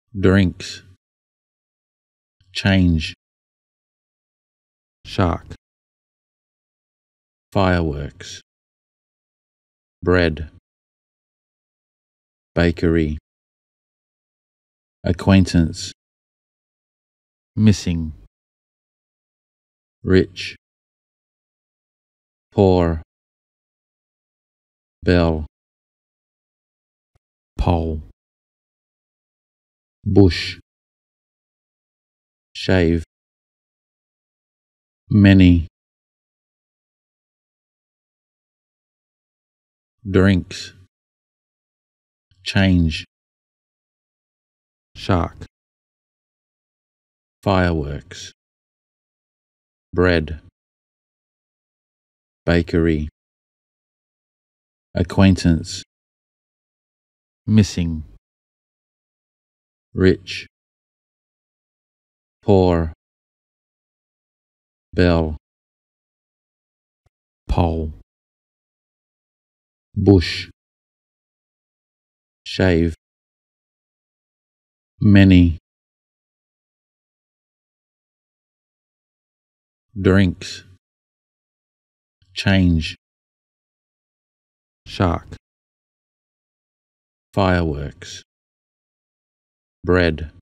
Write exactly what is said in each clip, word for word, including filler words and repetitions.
drinks, change, shark, fireworks, bread, bakery, acquaintance, missing, rich, poor, bell, pole, bush, shave, many, drinks, change, shark, fireworks, bread, bakery, acquaintance, missing, rich, poor, bell, pole, bush, shave, many, drinks, change, shark, fireworks, bread,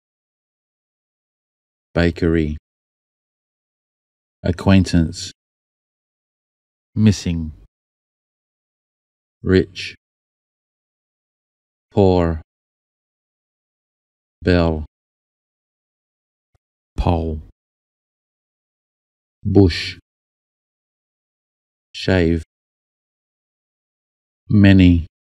bakery, acquaintance, missing, rich, poor, bell, pole, bush, shave, many,